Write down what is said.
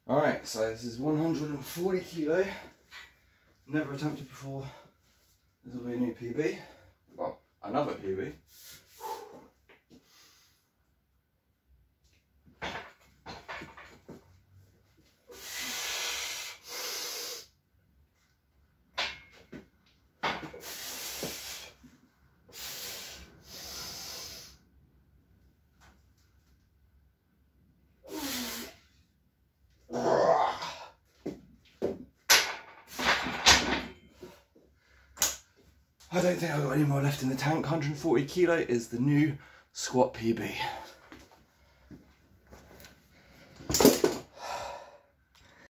Alright, so this is 140 kilo. Never attempted before. This will be a new PB. Well, another PB. I don't think I've got any more left in the tank. 140 kilo is the new squat PB.